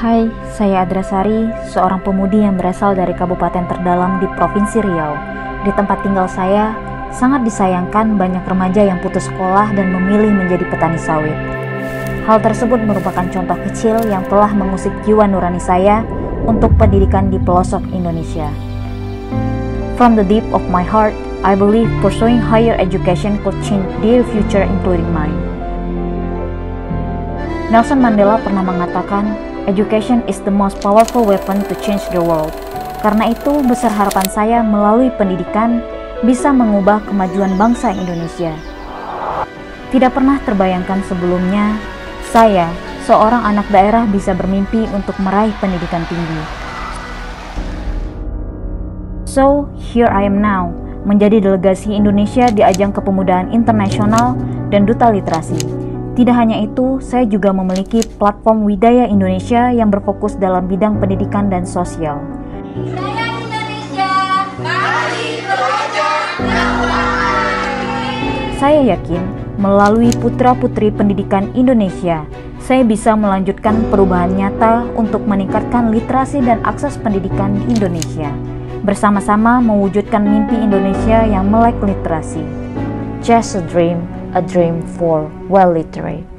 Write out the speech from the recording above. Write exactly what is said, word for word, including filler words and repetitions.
Hai, saya Adrasari, seorang pemudi yang berasal dari kabupaten terdalam di Provinsi Riau. Di tempat tinggal saya, sangat disayangkan banyak remaja yang putus sekolah dan memilih menjadi petani sawit. Hal tersebut merupakan contoh kecil yang telah mengusik jiwa nurani saya untuk pendidikan di pelosok Indonesia. From the deep of my heart, I believe pursuing higher education could change their future including mine. Nelson Mandela pernah mengatakan, "Education is the most powerful weapon to change the world." Karena itu, besar harapan saya melalui pendidikan bisa mengubah kemajuan bangsa Indonesia. Tidak pernah terbayangkan sebelumnya, saya, seorang anak daerah bisa bermimpi untuk meraih pendidikan tinggi. So, here I am now, menjadi delegasi Indonesia di ajang kepemudaan internasional dan duta literasi. Tidak hanya itu, saya juga memiliki platform Widaya Indonesia yang berfokus dalam bidang pendidikan dan sosial. Widaya Indonesia, mari belajar dakwah. Saya yakin, melalui putra-putri pendidikan Indonesia, saya bisa melanjutkan perubahan nyata untuk meningkatkan literasi dan akses pendidikan di Indonesia. Bersama-sama mewujudkan mimpi Indonesia yang melek literasi. Just a dream, a dream for well literate.